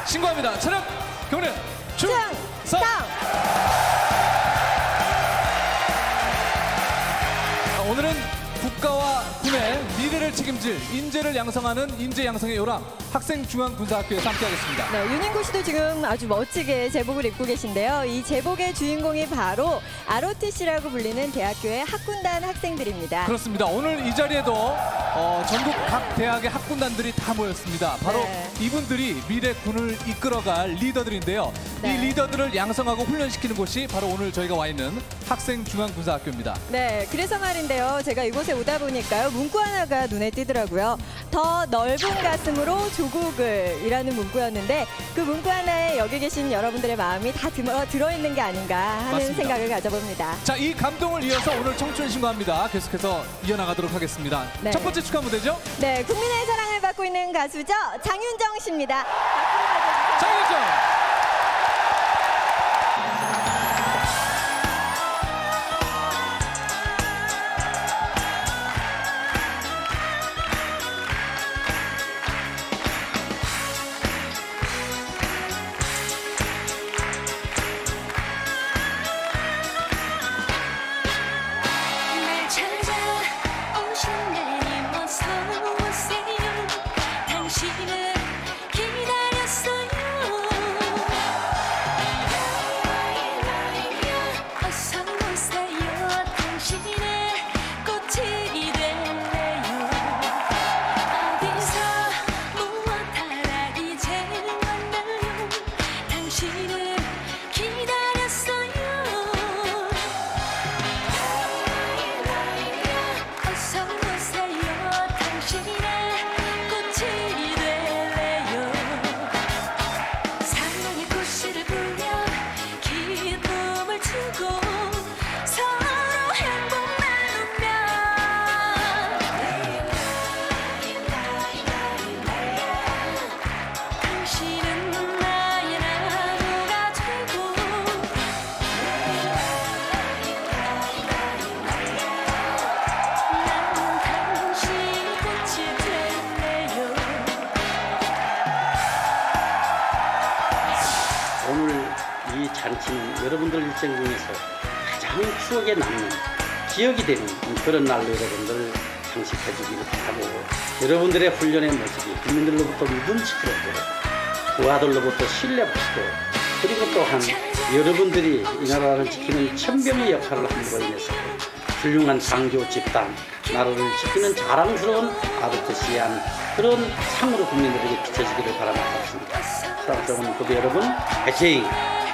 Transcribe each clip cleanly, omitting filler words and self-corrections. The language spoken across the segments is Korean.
신고합니다. 차렷, 경례, 충성! 오늘은 국가와 군의 미래를 책임질 인재를 양성하는 인재 양성의 요람 학생중앙군사학교에서 함께하겠습니다. 네, 윤인구 씨도 지금 아주 멋지게 제복을 입고 계신데요. 이 제복의 주인공이 바로 ROTC라고 불리는 대학교의 학군단 학생들입니다. 그렇습니다. 오늘 이 자리에도 전국 각 대학의 학군단들이 다 모였습니다. 바로 이분들이 미래 군을 이끌어갈 리더들인데요. 이 리더들을 양성하고 훈련시키는 곳이 바로 오늘 저희가 와 있는 학생중앙군사학교입니다. 네, 그래서 말인데요. 제가 이곳에 오다 보니까요. 문구 하나가 눈에 띄더라고요. 더 넓은 가슴으로 조국을 이라는 문구였는데 그 문구 하나에 여기 계신 여러분들의 마음이 다 들어있는 게 아닌가 하는 맞습니다. 생각을 가져봅니다. 자, 이 감동을 이어서 오늘 청춘 신고합니다. 계속해서 이어나가도록 하겠습니다. 네. 첫 번째 축하 무대죠? 네, 국민의 사랑을 받고 있는 가수죠. 장윤정 씨입니다. 장윤정! 잔치는 여러분들 일생 중에서 가장 추억에 남는 기억이 되는 그런 날로 여러분들 장식해 주기를 바라고, 여러분들의 훈련의 모습이 국민들로부터 믿음직스럽고 부하들로부터 신뢰받고, 그리고 또한 여러분들이 이 나라를 지키는 천병의 역할을 함으로 인해서 훌륭한 장교 집단, 나라를 지키는 자랑스러운 ROTC한 그런 상으로 국민들에게 비춰지기를 바라겠습니다. 사랑스러운 고대 여러분, 화이팅!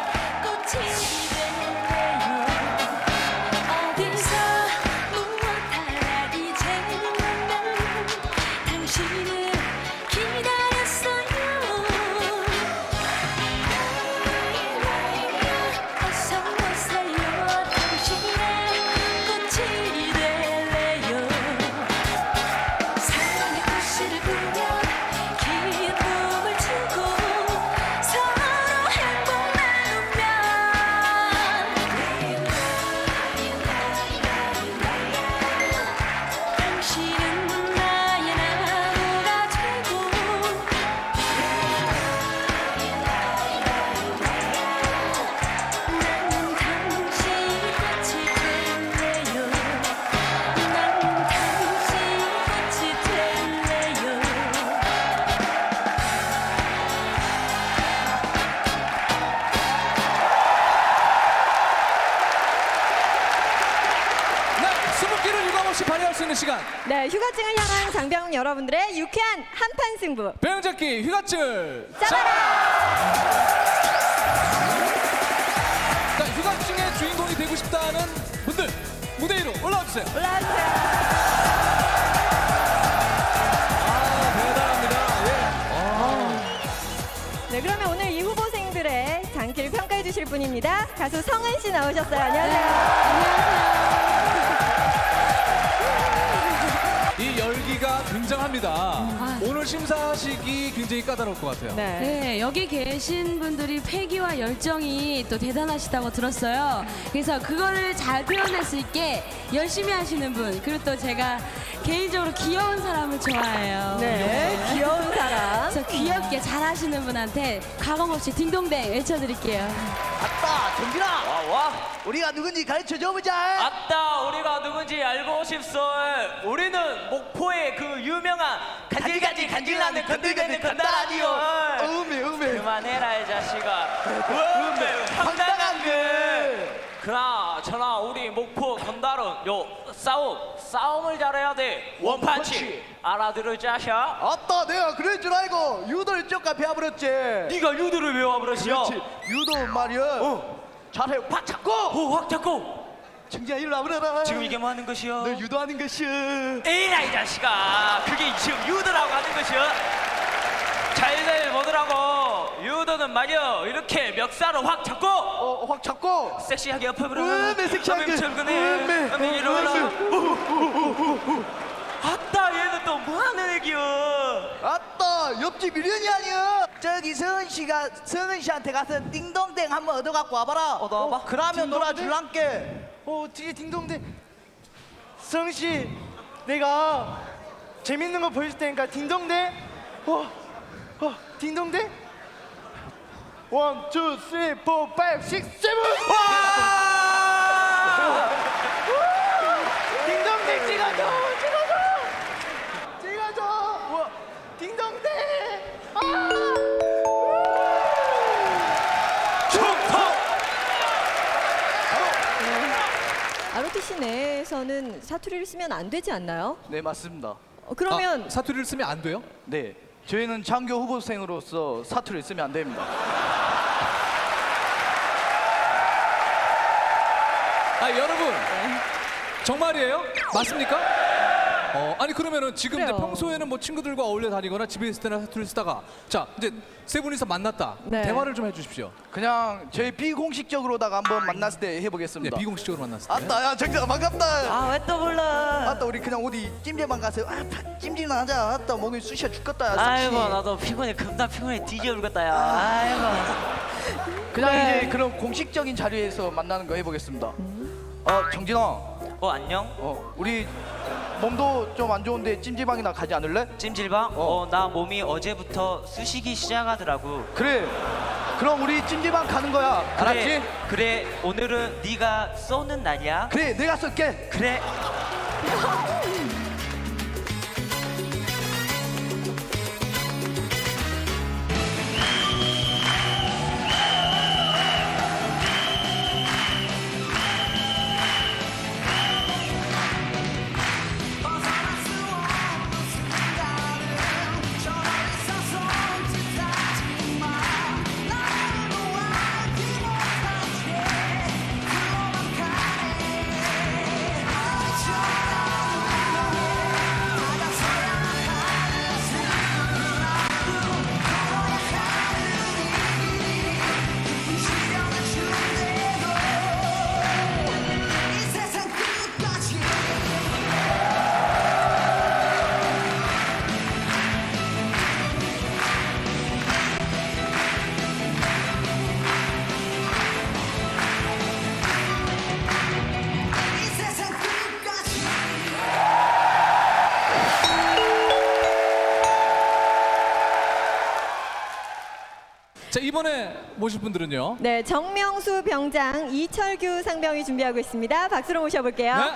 발휘할 수 있는 시간. 네, 휴가증을 향한 장병 여러분들의 유쾌한 한판 승부. 배영잡기 휴가증 잡아라! 자, 휴가증의 주인공이 되고 싶다는 분들 무대 위로 올라와주세요. 올라와주세요. 대단합니다. 예. 네, 그러면 오늘 이 후보생들의 장기를 평가해 주실 분입니다. 가수 성은 씨 나오셨어요. 안녕하세요. 이 열기가 굉장합니다. 오늘 심사식이 굉장히 까다로울 것 같아요. 네. 네, 여기 계신 분들이 패기와 열정이 또 대단하시다고 들었어요. 그래서 그거를 잘 표현할 수 있게 열심히 하시는 분, 그리고 또 제가 개인적으로 귀여운 사람을 좋아해요. 네, 귀여운 사람. 그래서 귀엽게 잘하시는 분한테 가감 없이 딩동댕 외쳐드릴게요. 아따, 정진아. 와. 우리가 누군지 가르쳐줘 보자. 아따, 우리가 누군지 알고 싶소. 우리는 목포의 그 유명한 간질간질나는 건들건들 건달 아니요. 음에. 그만해라 이 자식아. 황당한 그. 그나저나 우리 목포 건달은 요 싸움을 잘해야 돼. 원펀치. 알아들을 자샤? 아따, 내가 그럴 줄 알고 유도를 쪼까 배워버렸지. 네가 유도를 배워버렸어. 그렇지. 유도 말이야. 잘해. 확 잡고. 확 잡고. 정진아, 일로 와보라. 지금 이게 뭐 하는 것이요? 너 유도하는 것이야. 에이라 이 자식아. 그게 지금 유도라고 하는 것이요? 잘들 보더라고. 유도는 말이야 이렇게 멱살을 확 잡고 확 잡고. 섹시하게 옆으로 음에 섹시하게. 음에 이리 와라. 아따, 얘는 또 뭐하는 애기야? 아따, 옆집 미련이 아니야. 저기 성은 씨한테 가서 띵동댕 한번 얻어갖고 와봐라. 얻어와봐. 그러면 놀아줄란게. 뒤에 띵동댕. 성은 씨, 내가 재밌는 거 보여줄 테니까 띵동댕. 띵동댕. 1, 2, 3, 4, 5, 6, 7. 와! 띵동댕 찍어줘. 와, 딩동댕! ROTC 내에서는 사투리를 쓰면 안 되지 않나요? 네, 맞습니다. 그러면 사투리를 쓰면 안 돼요? 네, 저희는 장교 후보생으로서 사투리를 쓰면 안 됩니다. 여러분 정말이에요? 맞습니까? 아니 그러면은 지금 이제 그래요. 평소에는 뭐 친구들과 어울려 다니거나 집에 있을 때나 사투리를 쓰다가 자 이제 세 분이서 만났다. 네. 대화를 좀 해주십시오. 그냥 저희 비공식적으로다가 한번 만났을 때 네, 해보겠습니다. 비공식적으로 만났을 때. 아따, 야, 정진아, 반갑다. 아, 왜 또 불러? 아따, 우리 그냥 어디 찜질방 가서 찜질만 하자. 아따, 목이 쑤셔 죽겠다. 야, 아이고, 싹시. 나도 피곤해. 겁나 피곤해. 뒤져 울겠다 야. 아이고. 그냥 네. 이제 그런 공식적인 자리에서 만나는 거 해보겠습니다. 정진아, 안녕? 우리 몸도 좀 안 좋은데 찜질방이나 가지 않을래? 찜질방? 나 몸이 어제부터 쑤시기 시작하더라고. 그래. 그럼 우리 찜질방 가는 거야. 알았지? 그래, 오늘은 네가 쏘는 날이야. 그래, 내가 쏠게. 그래. 자 이번에 모실 분들은요. 네, 정명수 병장, 이철규 상병이 준비하고 있습니다. 박수로 모셔볼게요. 네.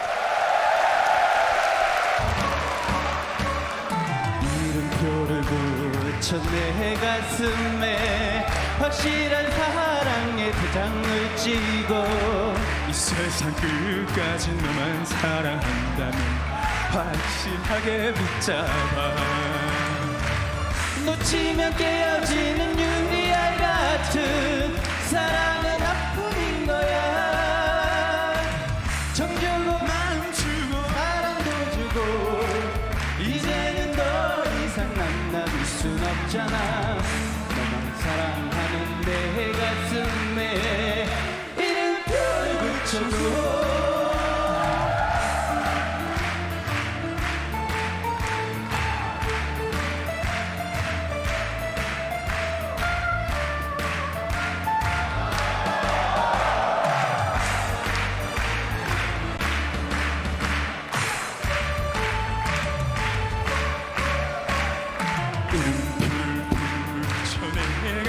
이름표를 붙여 내 가슴에 확실한 사랑의 도장을 찍어 이 세상 끝까지 너만 사랑한다면 확실하게 붙잡아 놓치면 깨어지는 유리알 같은 사랑은 아픔인 거야 정 주고 마음 주고 사랑도 주고 이제는 더 이상 만나볼 순 없잖아 너만 사랑하는 내 가슴에 이름표를 붙여줘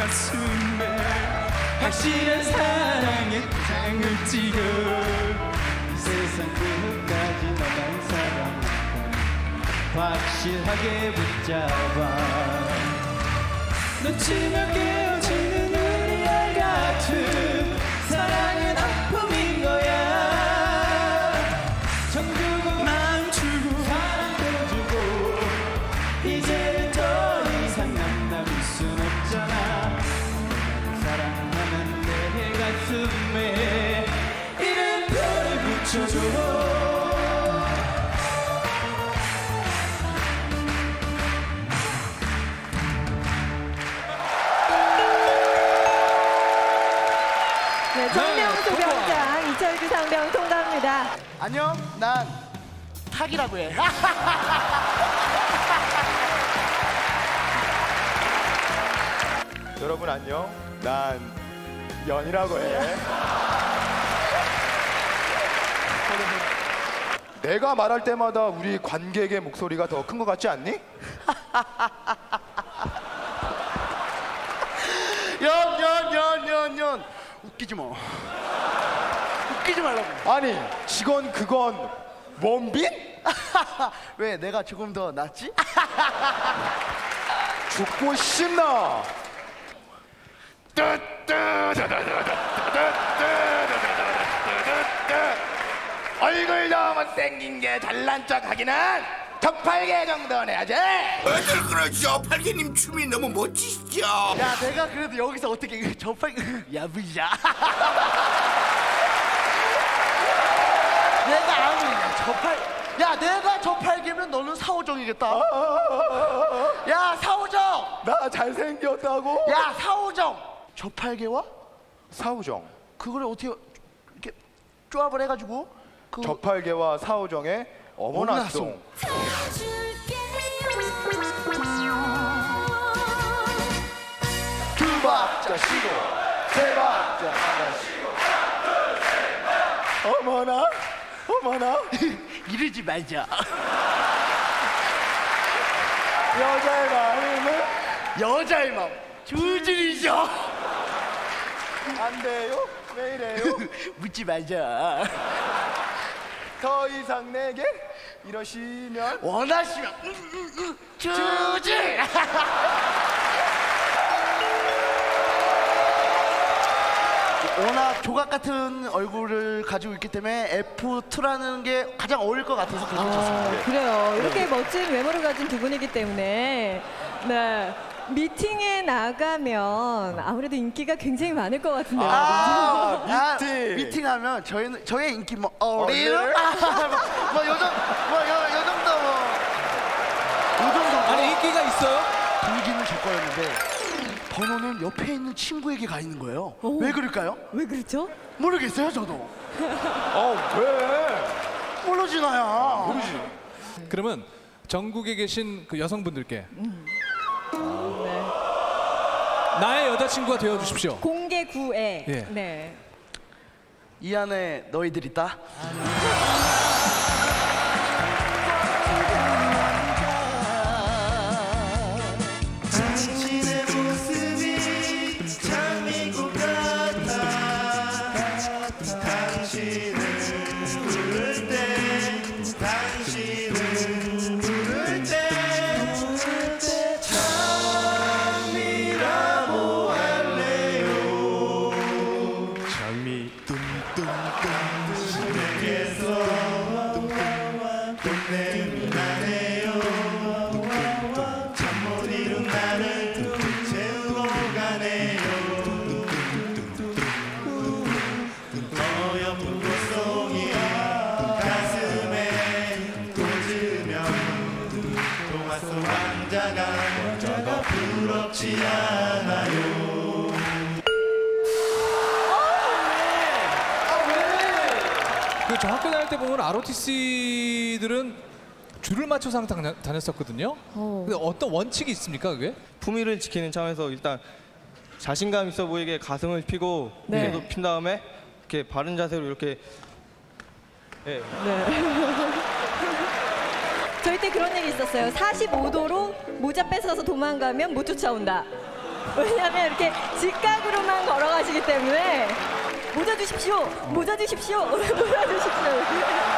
가슴에 확실한 사랑의 도장을 찍어 이 세상 끝까지 너만 사랑하고 확실하게 붙잡아 놓치면 깨어지는 우리 알 같은 사랑은 아픔인 거야 정주고 마음 주고 사랑도 주고 이제는 더 이상 남을 순 없잖아 사랑하는 내 가슴에 이름표를 붙여줘 네, 정명수 병장 이철규 상병 통과합니다. 안녕, 난 탁이라고 해. 여러분 안녕. 난 연이라고 해. 내가 말할 때마다 우리 관객의 목소리가 더 큰 것 같지 않니? 연. 웃기지 마. 웃기지 말라고. 아니 직원 그건 원빈? 왜 내가 조금 더 낫지? 죽고 싶나? 얼굴도 못생긴 게 잘난 척 하기는 저팔계 정도는 해야지. 왜들 그러죠? 팔개님 춤이 너무 멋지시죠? 야, 내가 그래도 여기서 어떻게 저팔 야부야. 내가 아무리 내가 저팔계면 너는 사오정이겠다. 야, 사오정. 나 잘생겼다고? 야, 사오정. 저팔계와 사우정. 그거를 어떻게 이렇게 조합을 해가지고 저팔계와 사우정의 어머나송. 두 박자 쉬고 세 박자 쉬고 하나 둘 셋. 어머나 이러지 말자. 여자의 마음은 여자의 마음 줄줄이죠. 안 돼요? 왜 이래요? 묻지 말자. 더 이상 내게 이러시면 원하시면 주지. 워낙 조각 같은 얼굴을 가지고 있기 때문에 F2라는 게 가장 어울릴 것 같아서 그렇게 쳤습니다. 그래요. 이렇게 멋진 외모를 가진 두 분이기 때문에 네. 미팅에 나가면 아무래도 인기가 굉장히 많을 것 같은데요. 미팅하면 저의 인기 뭐 어리요? 요 정도 아니 인기가 있어요? 분위기는 제 거였는데 번호는 옆에 있는 친구에게 가 있는 거예요. 왜 그럴까요? 왜 그렇죠? 모르겠어요, 저도. 왜? 모르지 나야. 모르지. 그러면 전국에 계신 그 여성분들께 나의 여자친구가 되어주십시오. 공개 구애. 예. 네. 이 안에 너희들 있다. 당신의 모습이 참 미국 같아 당신을 부를 때 당신을 부를 때 참이라고 할래요 참이 뚱뚱뚱 내게서 똥냄이 나네요 잠 못 이룬 나를 채우고 가네요 어여쁜 꽃송이 가슴에 꽂으면 동화 속 왕자가 저거 부럽지 않아요 그 저 학교 다닐 때 보면 ROTC들은 줄을 맞춰서 항상 다녔었거든요. 근데 어떤 원칙이 있습니까, 그게? 품위를 지키는 차원에서 일단 자신감 있어 보이게 가슴을 피고 네. 어깨도 핀 다음에 이렇게 바른 자세로 이렇게 예. 저희 때 그런 얘기 있었어요. 45도로 모자 뺏어서 도망가면 못 쫓아온다. 왜냐하면 이렇게 직각으로만 걸어가시기 때문에 모자 주십시오. 모자 주십시오. 모자 주십시오.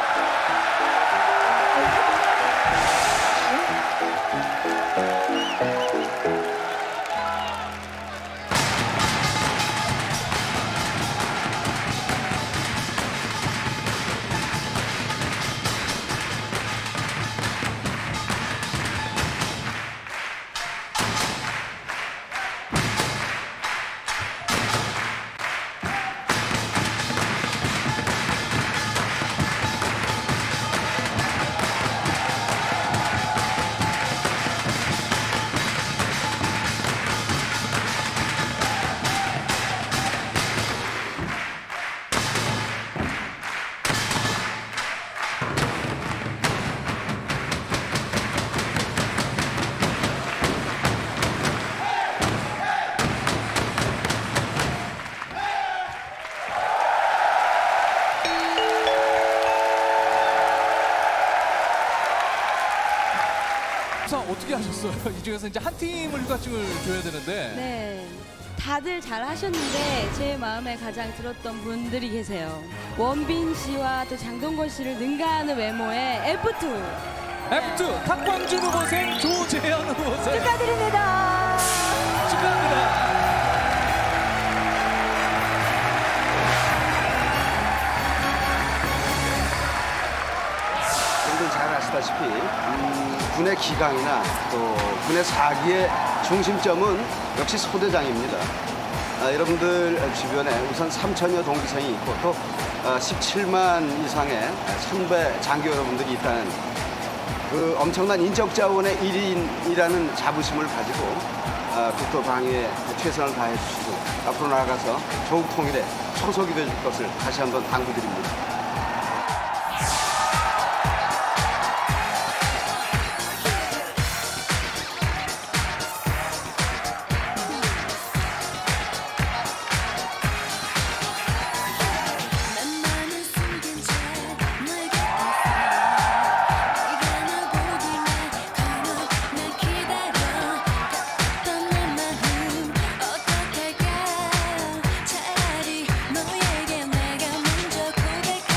어떻게 하셨어요? 이 중에서 이제 한 팀을 휴가증을 줘야 되는데. 네. 다들 잘 하셨는데 제 마음에 가장 들었던 분들이 계세요. 원빈 씨와 또 장동건 씨를 능가하는 외모의 F2. F2 탁광준 후보생 조재현 후보생 축하드립니다. 축하합니다. 여러분들 잘 아시다시피 군의 기강이나 또 군의 사기의 중심점은 역시 소대장입니다. 여러분들 주변에 우선 3,000여 동기생이 있고 또 17만 이상의 선배 장교 여러분들이 있다는 그 엄청난 인적 자원의 1인이라는 자부심을 가지고 국토 방위에 최선을 다해 주시고 앞으로 나아가서 조국 통일에 초석이 될 것을 다시 한번 당부드립니다. 차라리 너에게 내가 먼저 고백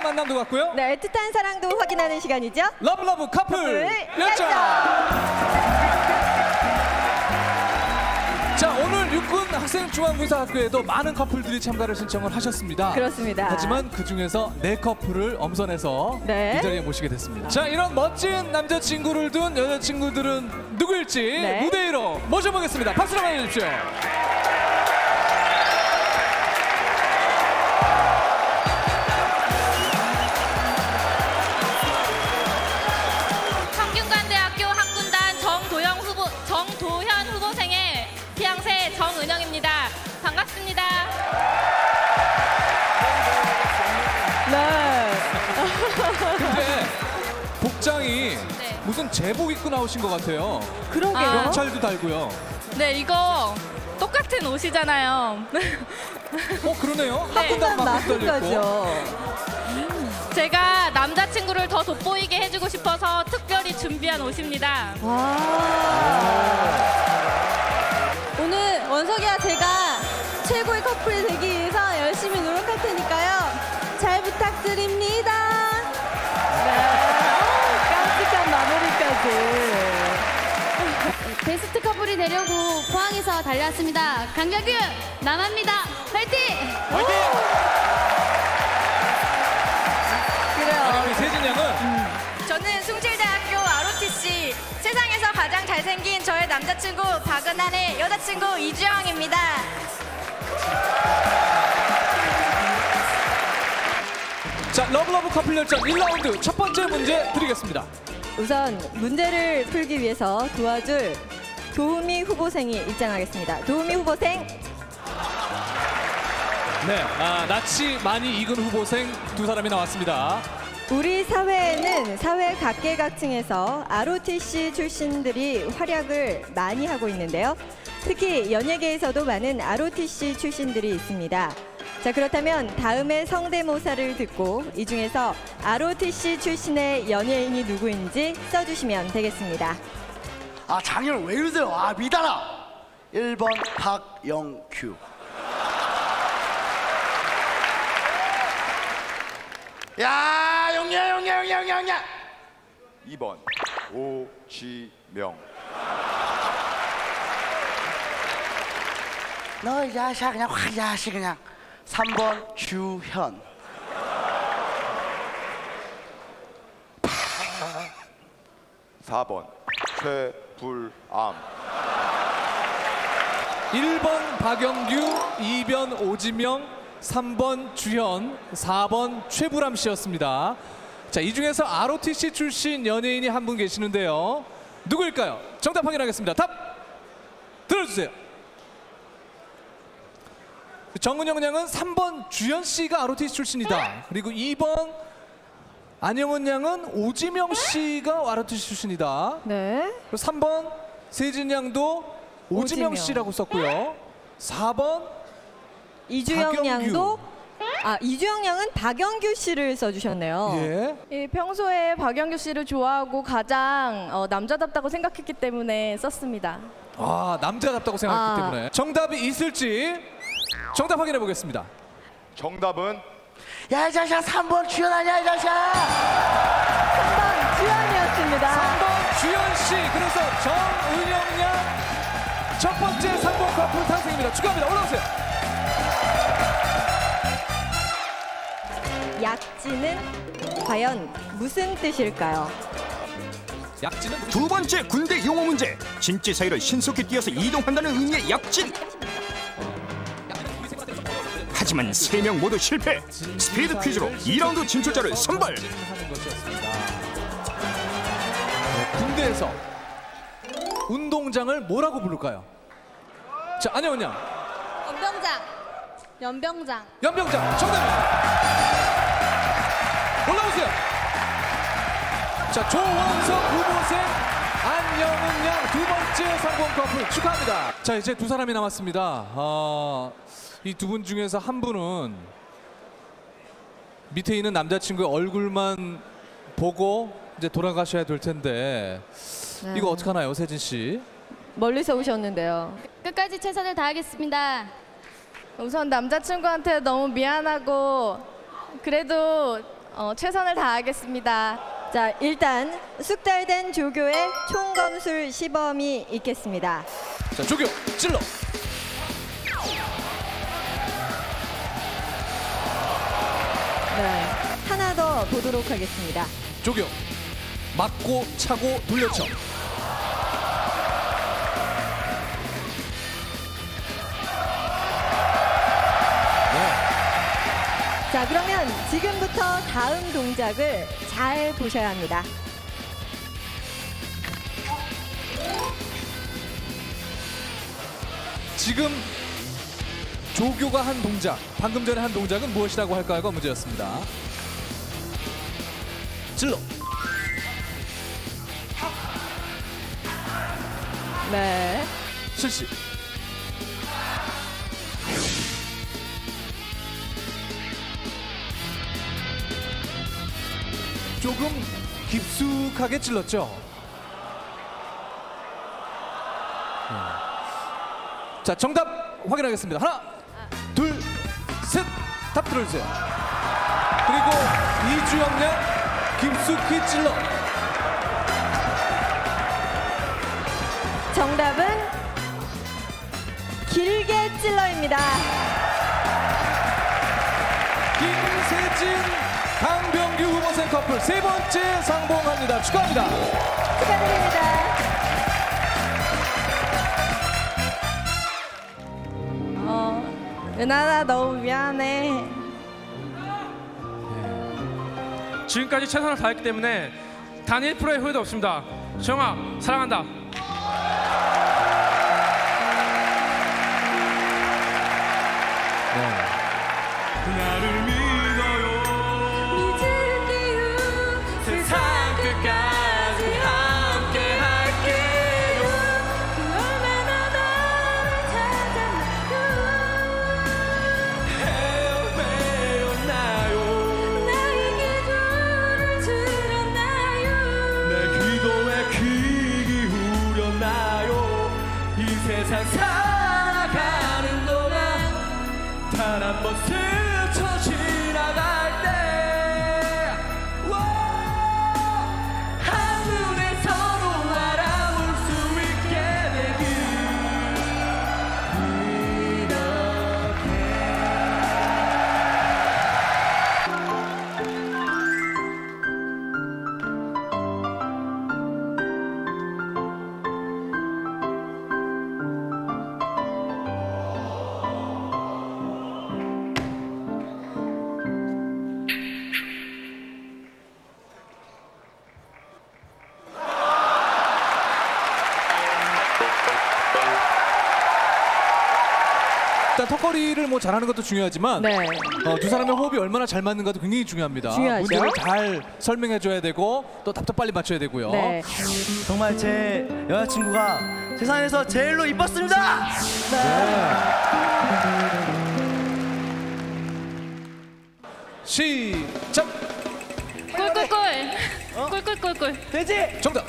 만남 누구 같고요? 네, 애틋한 사랑도 확인하는 시간이죠. 러블러브 커플 열정. 자, 오늘 육군 학생중앙군사학교에도 많은 커플들이 참가를 신청을 하셨습니다. 그렇습니다. 하지만 그 중에서 4커플을 엄선해서 네. 이 자리에 모시게 됐습니다. 자, 이런 멋진 남자친구를 둔 여자친구들은 누구일지 네. 무대 위로 모셔보겠습니다. 박수로 맞아주십시오. 성균관대학교 학군단 정도현 후보생의 피앙새 정은영입니다. 반갑습니다. 네. 근데 복장이 네. 무슨 제복 입고 나오신 것 같아요. 그러게요. 명찰도 달고요. 네, 이거 똑같은 옷이잖아요. 그러네요. 학군단 학군단 마크도 달려있고. 마크까지요. 제가 남자친구를 더 돋보이게 해주고 싶어서 특별히 준비한 옷입니다. 오늘 원석이와 제가 최고의 커플이 되기 위해서 열심히 노력할 테니까요. 잘 부탁드립니다. 네. 깜찍한 마무리까지. 베스트 커플이 되려고 포항에서 달려왔습니다. 강경규 남합니다. 화이팅! 화이팅! 그래요. 아니, 우리 세진 양은 저는 숭실대학교 ROTC 세상에서 가장 잘생긴 저의 남자친구 박은한의 여자친구 이주영입니다. 자, 러블러브 커플 열전 1라운드 첫 번째 문제 드리겠습니다. 우선 문제를 풀기 위해서 도와줄 도우미 후보생이 입장하겠습니다. 도우미 후보생. 네, 낯이 많이 익은 후보생 두 사람이 나왔습니다. 우리 사회에는 사회 각계각층에서 ROTC 출신들이 활약을 많이 하고 있는데요. 특히 연예계에서도 많은 ROTC 출신들이 있습니다. 자, 그렇다면 다음의 성대모사를 듣고 이 중에서 ROTC 출신의 연예인이 누구인지 써주시면 되겠습니다. 아, 장현을 왜 이러세요? 아, 미달아. 1번 박영규. 야, 영야. 2번 오지명. 너 이 자식아 그냥 확 자식 그냥. 3번 주현. 4번 최불암. 1번 박영규, 2번 오지명, 3번 주현, 4번 최불암 씨였습니다. 자, 이 중에서 ROTC 출신 연예인이 한 분 계시는데요. 누구일까요? 정답 확인하겠습니다. 답 들어주세요. 정은영 양은 3번 주현 씨가 ROTC 출신이다. 그리고 2번 안영은 양은 오지명 씨가 ROTC 출신이다. 네. 그리고 3번 세진 양도 오지명 씨라고 썼고요. 4번 이주영 박영규. 양도 이주영 양은 박영규 씨를 써주셨네요. 예. 평소에 박영규 씨를 좋아하고 가장 남자답다고 생각했기 때문에 썼습니다. 남자답다고 생각했기 때문에. 정답이 있을지 정답 확인해 보겠습니다. 정답은 야, 이 자식아 3번 주현 아니야, 이 자식아. 3번 주현이었습니다. 3번 주현 씨. 그래서 정은영 양 첫 번째 3번 커플 탄생입니다. 축하합니다. 올라오세요. 약지는 과연 무슨 뜻일까요? 약지는 두 번째 군대 용어 문제. 진지 사이로 신속히 뛰어서 이동한다는 의미의 약진. 하지만 3명 모두 실패. 스피드 퀴즈로 2라운드 진출자를 선발. 군대에서 운동장을 뭐라고 부를까요? 자, 안영은 양. 연병장. 연병장 정답입니다. 올라오세요. 자, 조원석 후보생 안영은 양 두 번째 성공 커플 축하합니다. 자, 이제 두 사람이 남았습니다. 이 두 분 중에서 한 분은 밑에 있는 남자친구의 얼굴만 보고 이제 돌아가셔야 될 텐데 이거 어떡하나요, 세진 씨? 멀리서 오셨는데요. 끝까지 최선을 다하겠습니다. 우선 남자친구한테 너무 미안하고 그래도 최선을 다하겠습니다. 자, 일단 숙달된 조교의 총검술 시범이 있겠습니다. 자, 조교 찔러. 네, 하나 더 보도록 하겠습니다. 조교 맞고 차고 돌려쳐. 자, 그러면 지금부터 다음 동작을 잘 보셔야 합니다. 지금 조교가 한 동작, 방금 전에 한 동작은 무엇이라고 할까요가 문제였습니다. 찔러. 네. 실시. 조금 깊숙하게 찔렀죠. 자, 정답 확인하겠습니다. 하나, 둘, 셋. 답 들어주세요. 그리고 이주영 양 깊숙이 찔러. 정답은 길게 찔러입니다. 김세진, 강병규 후보생 커플 세 번째 상봉합니다. 축하합니다. 축하드립니다. 은하나 너무 미안해. 지금까지 최선을 다했기 때문에 단 1%의 후회도 없습니다. 주영아, 사랑한다. 나를 믿어요. 믿을게요. 세상 끝까지 함께 할게요. 얼마나 너를 찾았나요. 헤어나요. 나의 기도를 들었나요. 내 기도에 귀 기울였나요. 이 세상 살아가는 동안 단 한 번 스쳐 지나갈 때 한눈에 서로 알아볼 수 있게 되길 일단 턱걸이를 뭐 잘하는 것도 중요하지만 두 사람의 호흡이 얼마나 잘 맞는가도 굉장히 중요합니다. 중요하죠. 문제를 잘 설명해줘야 되고 또 답도 빨리 맞춰야 되고요. 네. 정말 제 여자친구가 세상에서 제일로 이뻤습니다. 시작. 꿀꿀꿀. 꿀꿀꿀꿀. 돼지. 정답.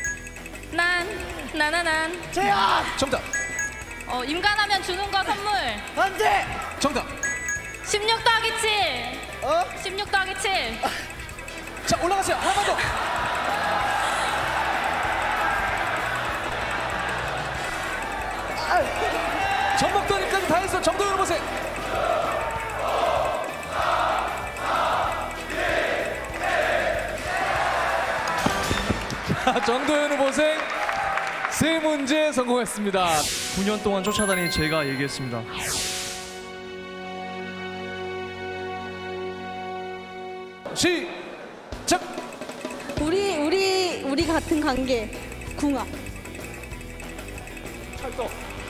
난. 제야. 정답. 임관하면 주는 거 선물. 반대. 정답. 16 더하기 7. 16 더하기 7. 자, 올라가세요. 하나만 더. 전복도니까지 다 했어. 정도현 보세요. 정도현 후보생 세 문제 성공했습니다. 9년 동안 쫓아다닌 제가 얘기했습니다. 시작. 우리 같은 관계. 궁합. 찰떡.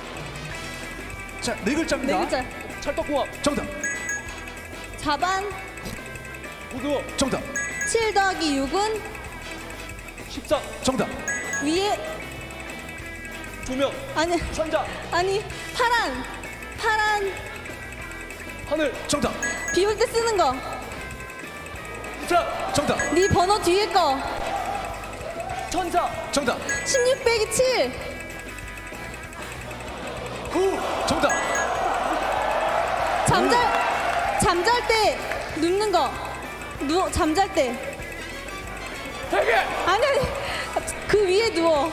자, 네 글자입니다. 네 글자. 찰떡궁합. 정답. 자반. 우도. 정답. 7 더하기 6은 14. 정답. 위에 조명. 아니. 천자. 아니 파란 하늘. 정답. 비 올 때 쓰는 거. 자, 정답. 네 번호 뒤에 거. 천사. 정답. 16 빼기 7. 9. 정답. 잠잘 때 눕는 거. 잠잘 때. 베개. 아니, 그 위에 누워.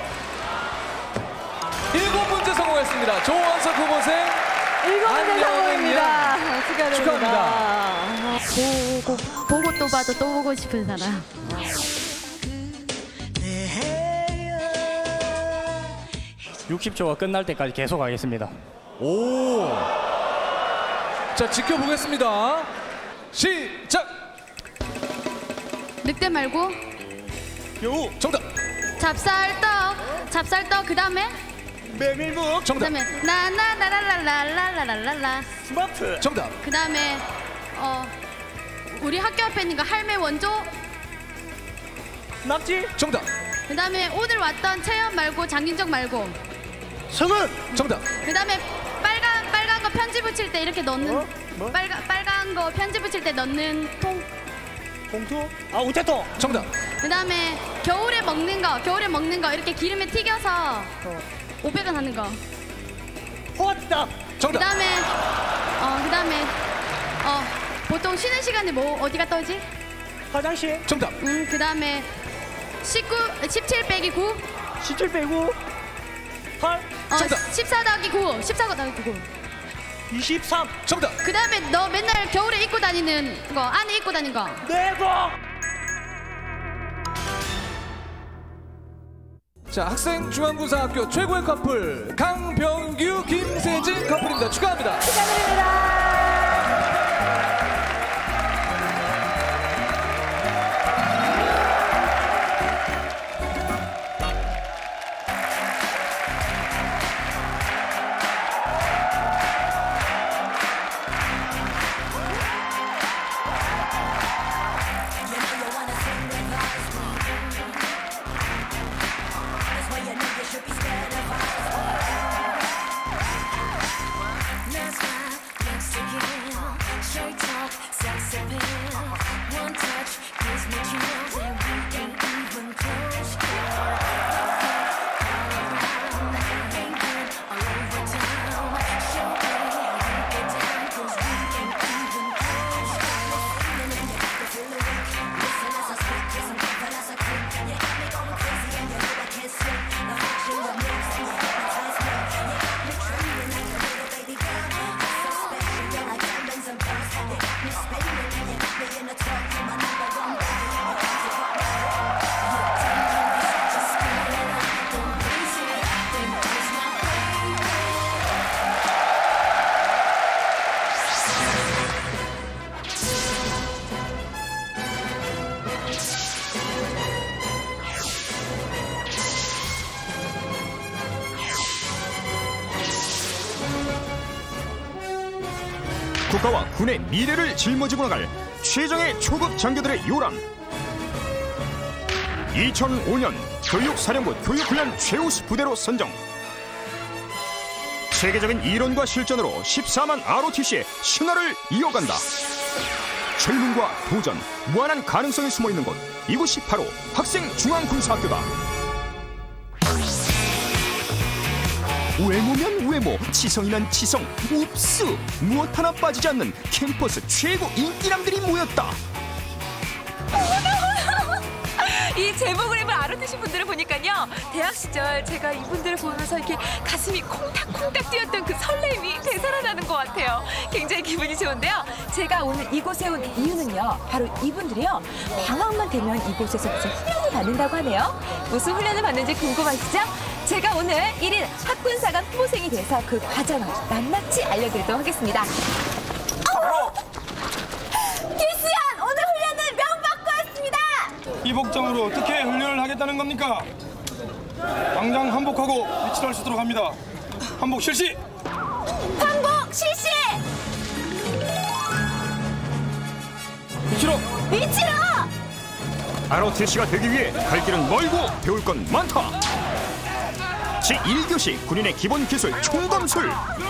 7문제 성공했습니다. 조원석 후보생 7문제 성공입니다. 축하드립니다. 보고 또 봐도 또 보고 싶은 사람. (60초가) 끝날 때까지 계속 하겠습니다. 오. 자, 지켜보겠습니다. 시작. 늑대 말고. 여우. 정답. 찹쌀떡. 그다음에 메밀묵. 정답. 그다음에 나나나라라라라라라라. 스마트. 정답. 그다음에 우리 학교 앞에 있는 거 할매 원조. 낙지. 정답. 그다음에 오늘 왔던 체험 말고 장윤정 말고. 성은. 정답. 그다음에 빨간 거 편지 붙일 때 이렇게 넣는. 뭐? 빨간 거 편지 붙일 때 넣는 통. 봉투. 우체통. 정답. 그다음에 겨울에 먹는 거 이렇게 기름에 튀겨서 500원 하는 거. 호떡. 정답. 그다음에 보통 쉬는 시간에 뭐 어디 갔다 오지? 화장실. 정답. 그다음에 17 빼기 9. 17 빼고 8. 정답. 14 더하기 9. 14 더하기 9. 23. 정답. 그다음에 너 맨날 겨울에 입고 다니는 거, 안에 입고 다니는 거. 내복. 자, 학생중앙군사학교 최고의 커플 강병규, 김세진 커플입니다. 축하합니다. 축하드립니다. 국가와 군의 미래를 짊어지고 나갈 최정예 초급 장교들의 요람. 2005년 교육사령부 교육훈련 최우수 부대로 선정. 세계적인 이론과 실전으로 14만 ROTC의 신화를 이어간다. 젊음과 도전, 무한한 가능성이 숨어있는 곳, 이곳이 바로 학생중앙군사학교다. 외모면 외모, 지성이면 지성, 읍수 무엇 하나 빠지지 않는 캠퍼스 최고 인기남들이 모였다. 이 제목을 입은 ROTC 분들을 보니까요, 대학 시절 제가 이분들을 보면서 이렇게 가슴이 콩닥콩닥 뛰었던 그 설렘이 되살아나는 것 같아요. 굉장히 기분이 좋은데요. 제가 오늘 이곳에 온 이유는요, 바로 이분들이요, 방학만 되면 이곳에서 무슨 훈련을 받는다고 하네요. 무슨 훈련을 받는지 궁금하시죠? 제가 오늘 1일 학군사관 후보생이 돼서 그 과정을 낱낱이 알려드리도록 하겠습니다. 길수연, 오늘 훈련을 명받고 왔습니다. 이 복장으로 어떻게 훈련을 하겠다는 겁니까? 당장 한복하고 위치를 할 수 있도록 합니다. 한복 실시! 한복 실시! 위치로! 위치로! ROTC가 되기 위해 갈 길은 멀고 배울 건 많다. 제1교시 군인의 기본 기술 총검술.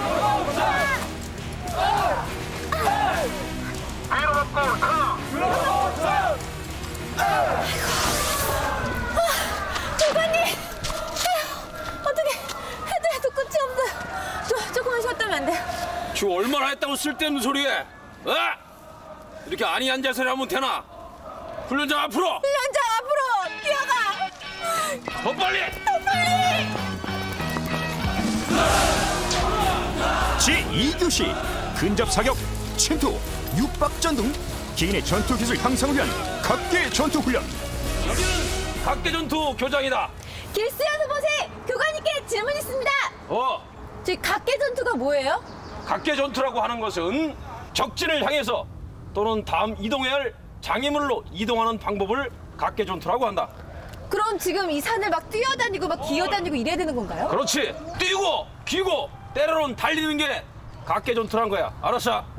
교관님! 어떻게 해도 끝이 없어. 조금만 쉬었다면 안 돼. 지금 얼마나 했다고 쓸데없는 소리해? 이렇게 안이 앉아서 하면 되나? 훈련장 앞으로! 훈련장 앞으로 뛰어가! 더 빨리! 제2교시 근접 사격, 침투, 육박전 등 개인의 전투 기술 향상을 위한 각계 전투 훈련. 여기는 각계 전투 교장이다. 길수연 후보생 교관님께 질문 있습니다. 저희 각계 전투가 뭐예요? 각계 전투라고 하는 것은 적진을 향해서 또는 다음 이동해야 할 장애물로 이동하는 방법을 각계 전투라고 한다. 그럼 지금 이 산을 막 뛰어다니고 막 기어다니고 이래야 되는 건가요? 그렇지. 뛰고 기고 때로는 달리는 게 각계 전투란 거야. 알았어? 네,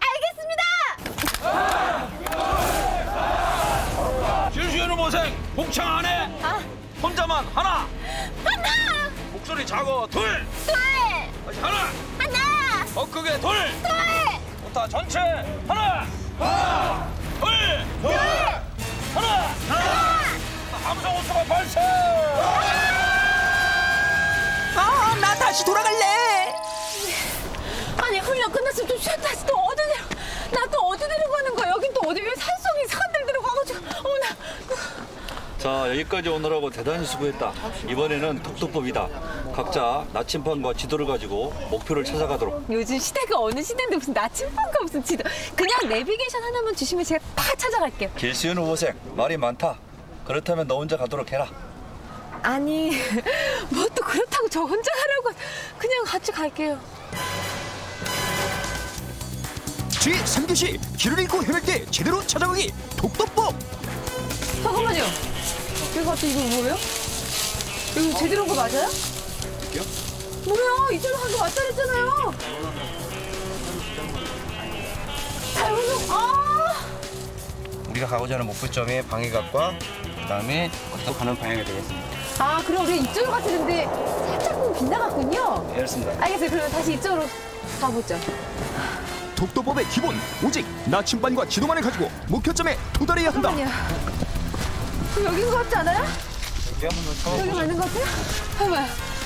알겠습니다. 길수연 후보생 복창 안 해? 혼자만 하나. 목소리 작어. 둘. 다시 하나. 더 크게. 둘. 좋다. 전체 하나. 둘. 하나. 함성 호수가 발사. 나 다시 돌아갈래. 아니 훈련 끝났으면 좀 쉬었다 다시 또 어디 나 또 어디 내려가는 거야? 여긴 또 어디 왜 산속에 이상한 데로 들어가가지고 자, 여기까지 오느라고 대단히 수고했다. 이번에는 독도법이다. 각자 나침반과 지도를 가지고 목표를 찾아가도록. 요즘 시대가 어느 시대인데 무슨 나침반과 무슨 지도. 그냥 내비게이션 하나만 주시면 제가 다 찾아갈게요. 길수연 후보생 말이 많다. 그렇다면 너 혼자 가도록 해라. 아니 뭐 또 그렇다고 저 혼자 가라고. 그냥 같이 갈게요. 제3교시 길을 잃고 헤맬 때 제대로 찾아가기 독도법. 잠깐만요. 이거 갑자기 이거 뭐예요? 이거 제대로 온 거 맞아요? 뭐야? 이쪽으로 간 거 맞다 그랬잖아요. 우리가 가고자 하는 목표점의 방해각과 그다음에 또 가는 방향이 되겠습니다. 그럼 우리 이쪽으로 갔었는데 살짝 빗나갔군요. 네, 그렇습니다. 알겠어요. 그러면 다시 이쪽으로 가보죠. 독도법의 기본 오직 나침반과 지도만을 가지고 목표점에 도달해야 한다. 여긴 것 같지 않아요? 여기 맞는 것 같아요? 봐봐요.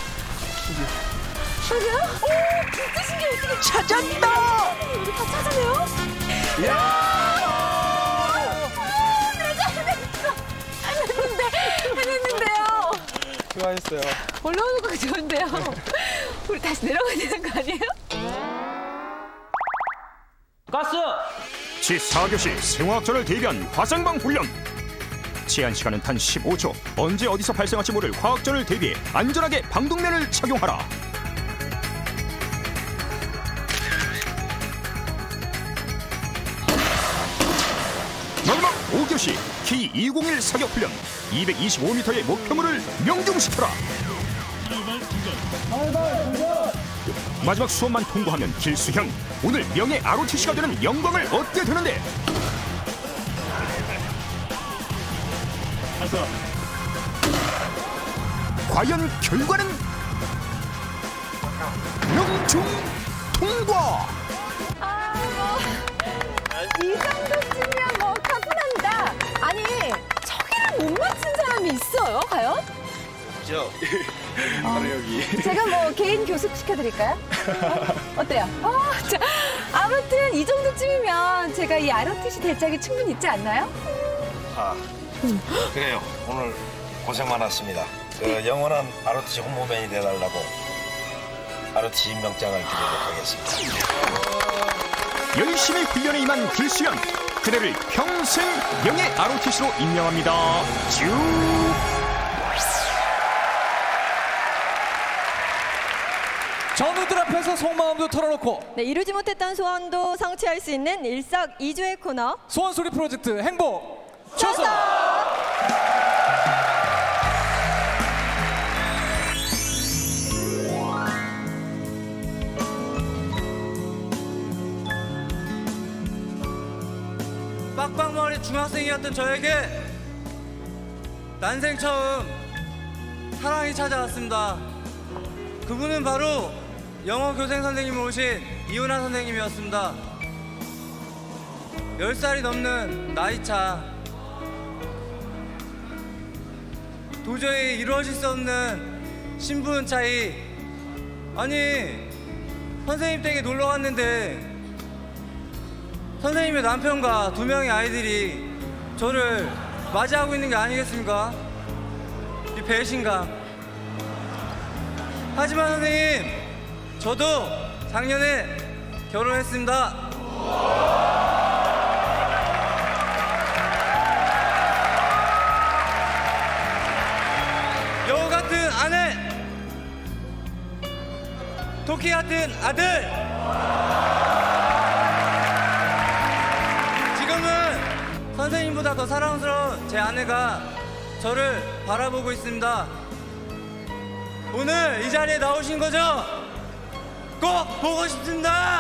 여기요? 오! 진짜 신기해. 어떻게 찾았다! 우리 다 찾아내요? 이야! 해냈는데요. 수고하셨어요. 올라오는 거 좋은데요. 우리 다시 내려가야 되는 거 아니에요? 가스! 제4교시 생화학전을 대비한 화상방 훈련. 제한 시간은 단 15초. 언제 어디서 발생할지 모를 화학전을 대비해 안전하게 방독면을 착용하라. 마지막 5교시 K201 사격 훈련. 225m의 목표물을 명중시켜라. 마지막 수업만 통과하면 길수현, 오늘 명예 ROTC가 되는 영광을 얻게 되는데 과연 결과는 명중 통과. 이 정도쯤이면 뭐 가뿐합니다. 아니 저기를 못 맞춘 사람이 있어요? 과연? 바로 여기. 제가 뭐 개인 교습 시켜드릴까요? 어때요? 아무튼 이 정도쯤이면 제가 이 ROTC 대짝이 충분히 있지 않나요? 그래요. 오늘 고생 많았습니다. 영원한 ROTC 홍보맨이 되달라고 ROTC 임명장을 드리도록 하겠습니다. 열심히 훈련에 임한 길수현, 그대를 평생 명예 ROTC로 임명합니다. 쭉. 전우들 앞에서 속마음도 털어놓고 이루지 못했던 소원도 성취할 수 있는 일석이조의 코너 소원소리 프로젝트 행복 초서. 빡빡머리 중학생이었던 저에게 난생 처음 사랑이 찾아왔습니다. 그분은 바로 영어 교생 선생님을 오신 이은하 선생님이었습니다. 10살이 넘는 나이차, 도저히 이루어질 수 없는 신분 차이. 아니 선생님 댁에 놀러 갔는데 선생님의 남편과 2명의 아이들이 저를 맞이하고 있는 게 아니겠습니까? 이 배신감. 하지만 선생님, 저도 작년에 결혼했습니다. 여우 같은 아내, 토끼 같은 아들. 지금은 선생님보다 더 사랑스러운 제 아내가 저를 바라보고 있습니다. 오늘 이 자리에 나오신 거죠? 꼭 보고 싶습니다.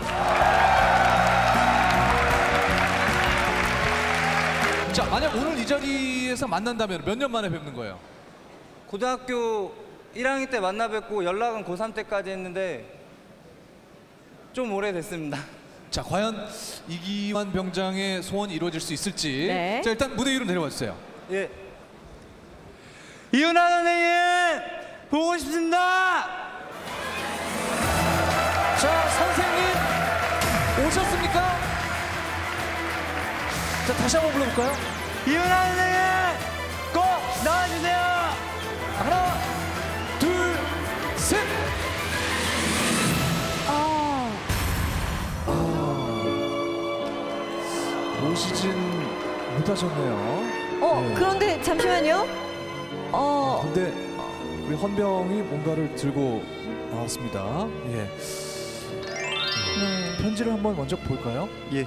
자, 만약 오늘 이 자리에서 만난다면 몇 년 만에 뵙는 거예요? 고등학교 1학년 때 만나 뵙고 연락은 고3 때까지 했는데 좀 오래됐습니다. 자, 과연 이기환 병장의 소원이 이루어질 수 있을지. 네. 자, 일단 무대 위로 내려와 주세요. 예. 이은하 선생님 보고 싶습니다. 자, 선생님 오셨습니까? 자, 다시 한번 불러볼까요? 이은하 선생님 꼭 나와주세요. 하나, 둘, 셋. 오시진 못하셨네요. 네. 그런데 잠시만요. 근데 우리 헌병이 뭔가를 들고 나왔습니다. 예. 편지를 한번 먼저 볼까요? 예.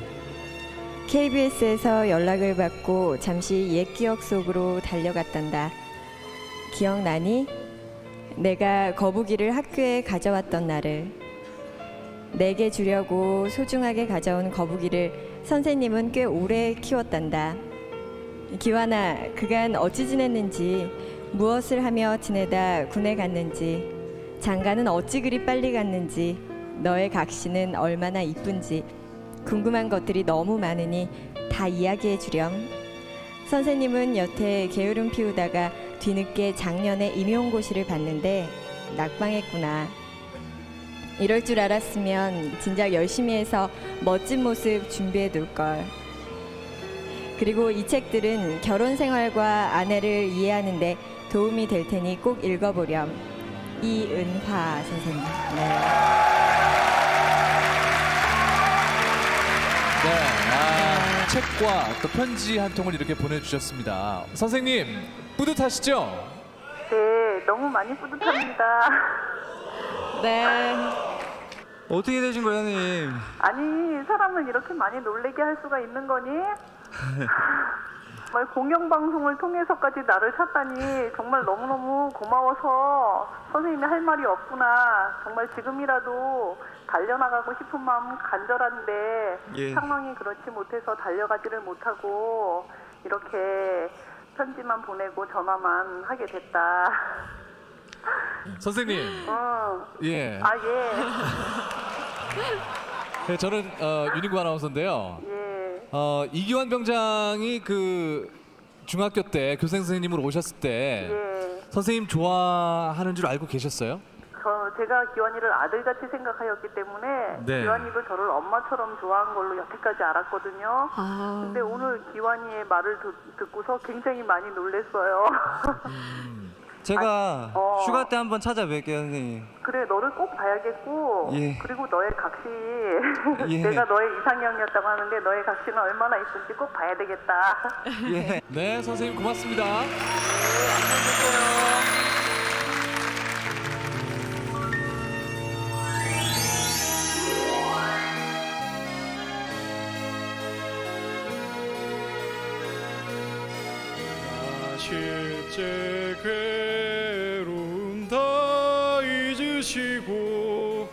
KBS에서 연락을 받고 잠시 옛 기억 속으로 달려갔단다. 기억나니? 내가 거북이를 학교에 가져왔던 날을. 내게 주려고 소중하게 가져온 거북이를 선생님은 꽤 오래 키웠단다. 기환아, 그간 어찌 지냈는지, 무엇을 하며 지내다 군에 갔는지, 장가는 어찌 그리 빨리 갔는지, 너의 각시는 얼마나 이쁜지 궁금한 것들이 너무 많으니 다 이야기해 주렴. 선생님은 여태 게으름 피우다가 뒤늦게 작년에 임용고시를 봤는데 낙방했구나. 이럴 줄 알았으면 진작 열심히 해서 멋진 모습 준비해 둘걸. 그리고 이 책들은 결혼 생활과 아내를 이해하는 데 도움이 될 테니 꼭 읽어보렴. 이은화 선생님. 책과 또 편지 한 통을 이렇게 보내주셨습니다. 선생님, 뿌듯하시죠? 네, 너무 많이 뿌듯합니다. 네. 어떻게 되신 거예요, 선생님? 아니, 사람을 이렇게 많이 놀래게 할 수가 있는 거니? 정말 공영방송을 통해서까지 나를 찾다니 정말 너무너무 고마워서 선생님이 할 말이 없구나. 정말 지금이라도 달려나가고 싶은 마음 간절한데 예. 상황이 그렇지 못해서 달려가지를 못하고 이렇게 편지만 보내고 전화만 하게 됐다. 선생님. 예. 아, 예. 네, 저는 윤희구 아나운서인데요. 예. 이기환 병장이 그 중학교 때 교생 선생님으로 오셨을 때 예. 선생님 좋아하는 줄 알고 계셨어요? 제가 기환이를 아들같이 생각하였기 때문에 네. 기환이도 저를 엄마처럼 좋아한 걸로 여태까지 알았거든요. 근데 오늘 기환이의 말을 듣고서 굉장히 많이 놀랐어요. 제가 휴가 때 한번 찾아뵐게요, 선생님. 그래, 너를 꼭 봐야겠고 예. 그리고 너의 각시 예. 내가 너의 이상형이었다고 하는데 너의 각시는 얼마나 있을지 꼭 봐야 되겠다. 예. 네, 선생님 고맙습니다. 안녕히 계세요. 실제 괴로움 다 잊으시고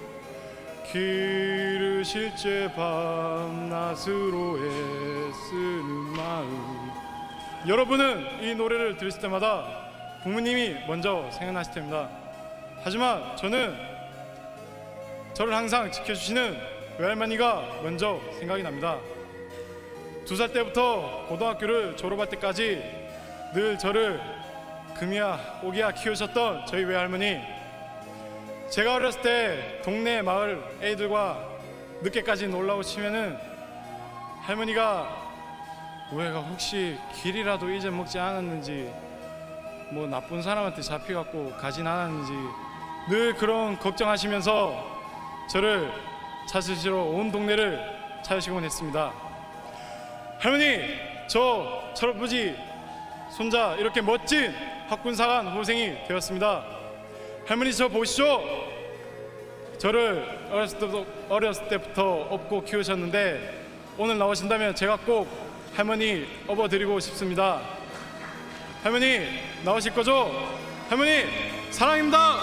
기르실 제 밤낮으로 애쓰는 마음. 여러분은 이 노래를 들으실 때마다 부모님이 먼저 생각나실 텐니다. 하지만 저는 저를 항상 지켜주시는 외할머니가 먼저 생각이 납니다. 2살 때부터 고등학교를 졸업할 때까지 늘 저를 금이야 오기야 키우셨던 저희 외할머니. 제가 어렸을 때 동네 마을 애들과 늦게까지 놀러 오시면은 할머니가 우애가 혹시 길이라도 잊어먹지 않았는지 뭐 나쁜 사람한테 잡혀갖고 가진 않았는지 늘 그런 걱정하시면서 저를 찾으시러 온 동네를 찾으시곤 했습니다. 할머니, 저 철부지 손자 이렇게 멋진 학군사관 호생이 되었습니다. 할머니 저 보시죠. 저를 어렸을 때부터 업고 키우셨는데 오늘 나오신다면 제가 꼭 할머니 업어드리고 싶습니다. 할머니 나오실 거죠? 할머니 사랑입니다.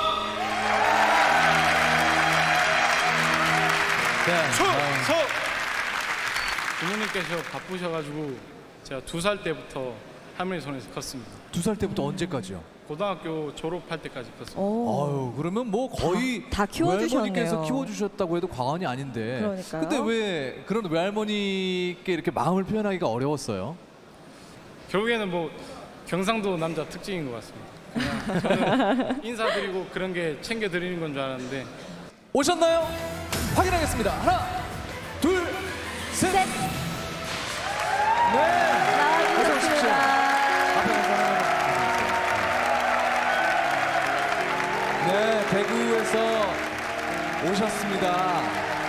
부모님께서 바쁘셔가지고 제가 2살 때부터 할머니 손에서 컸습니다. 2살 때부터 언제까지요? 고등학교 졸업할 때까지 컸습니다. 아유, 그러면 뭐 거의 다 키워주셨네요. 외할머니께서 키워주셨다고 해도 과언이 아닌데. 그러니까요. 근데 왜 그런 외할머니께 이렇게 마음을 표현하기가 어려웠어요? 결국에는 뭐 경상도 남자 특징인 것 같습니다. 그냥 저는 인사드리고 그런 게 챙겨드리는 건 줄 알았는데. 오셨나요? 확인하겠습니다. 하나, 둘, 셋. 네. 어서 오십시오. 앞에 가서 하나 네, 대구에서 오셨습니다.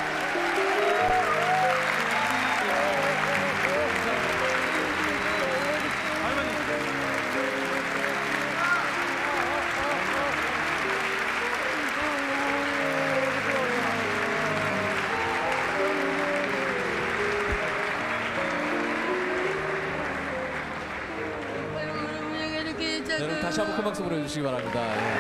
여러분 다시 한번 큰 박수 보내주시기 바랍니다.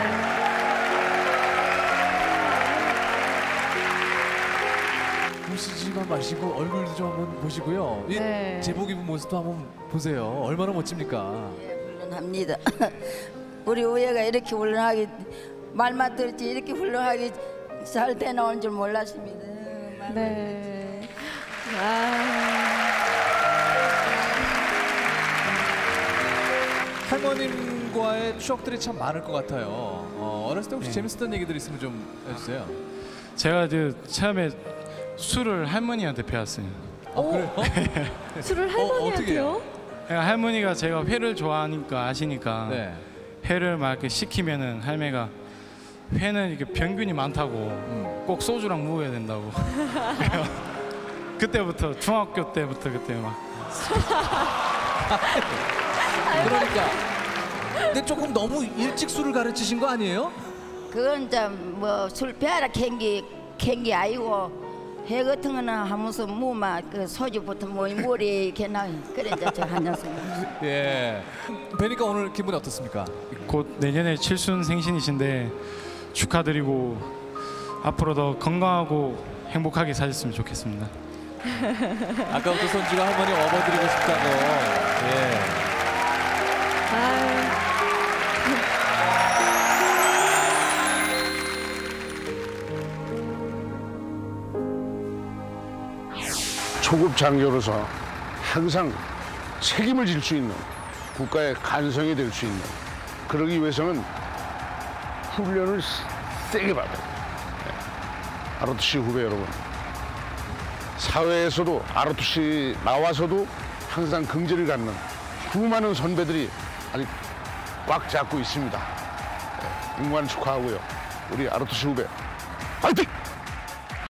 보시지만 마시고 얼굴도 좀 한번 보시고요. 네. 이 제복 입은 모습도 한번 보세요. 얼마나 멋집니까? 훌륭합니다. 우리 우애가 이렇게 훌륭하게 말만 들었지 이렇게 훌륭하게 잘 되나온 줄 몰랐습니다. 네. 할머님과의 추억들이 참 많을 것 같아요. 어렸을 때 혹시 재밌었던 얘기들 있으면 좀 해주세요. 제가 처음에 술을 할머니한테 배웠어요. 그래요? 술을 할머니한테요? 할머니가 제가 회를 좋아하니까 아시니까 회를 막 이렇게 시키면은 할매가 회는 이렇게 병균이 많다고 꼭 소주랑 먹어야 된다고. 그때부터 중학교 때부터 그때 막. 그러니까. 근데 조금 너무 일찍 술을 가르치신 거 아니에요? 그건 뭐술 배하라 캔기 아니고 해 같은 거는 하면서 뭐막 그 소주부터 머리 이렇게 나 그래 저 한잔씩. 예. 뵈니까 오늘 기분이 어떻습니까? 곧 내년에 칠순 생신이신데 축하드리고 앞으로 더 건강하고 행복하게 사셨으면 좋겠습니다. 아까부터 손주가 할머니 업어드리고 싶다고. 예. 초급 장교로서 항상 책임을 질 수 있는 국가의 간성이 될 수 있는 그러기 위해서는 훈련을 세게 받아요. ROTC 후배 여러분, 사회에서도 ROTC 나와서도 항상 긍지를 갖는 수많은 선배들이 아직 꽉 잡고 있습니다. 임관 축하하고요. 우리 ROTC 후배 파이팅!